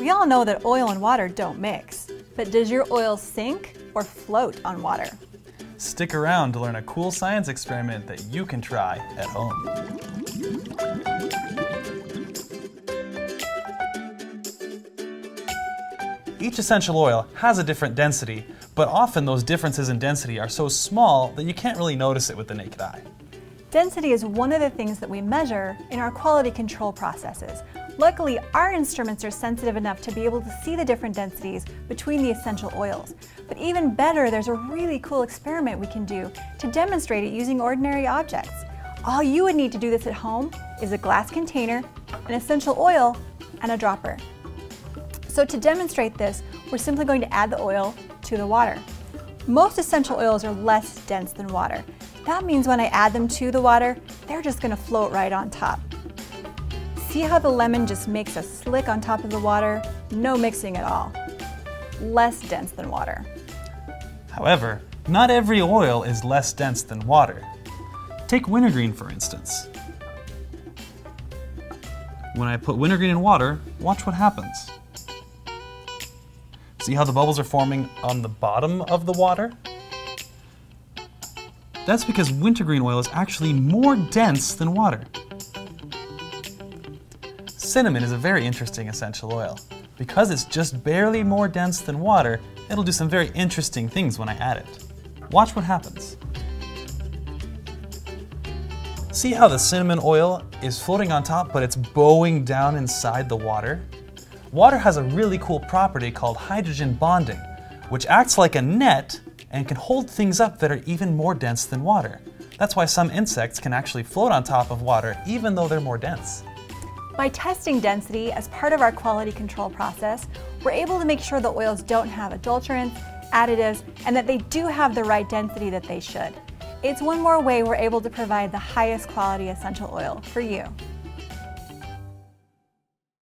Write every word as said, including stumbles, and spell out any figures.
We all know that oil and water don't mix, but does your oil sink or float on water? Stick around to learn a cool science experiment that you can try at home. Each essential oil has a different density, but often those differences in density are so small that you can't really notice it with the naked eye. Density is one of the things that we measure in our quality control processes. Luckily, our instruments are sensitive enough to be able to see the different densities between the essential oils. But even better, there's a really cool experiment we can do to demonstrate it using ordinary objects. All you would need to do this at home is a glass container, an essential oil, and a dropper. So to demonstrate this, we're simply going to add the oil to the water. Most essential oils are less dense than water. That means when I add them to the water, they're just going to float right on top. See how the lemon just makes a slick on top of the water? No mixing at all. Less dense than water. However, not every oil is less dense than water. Take wintergreen for instance. When I put wintergreen in water, watch what happens. See how the bubbles are forming on the bottom of the water? That's because wintergreen oil is actually more dense than water. Cinnamon is a very interesting essential oil. Because it's just barely more dense than water, it'll do some very interesting things when I add it. Watch what happens. See how the cinnamon oil is floating on top, but it's bowing down inside the water? Water has a really cool property called hydrogen bonding, which acts like a net and can hold things up that are even more dense than water. That's why some insects can actually float on top of water even though they're more dense. By testing density as part of our quality control process, we're able to make sure the oils don't have adulterants, additives, and that they do have the right density that they should. It's one more way we're able to provide the highest quality essential oil for you.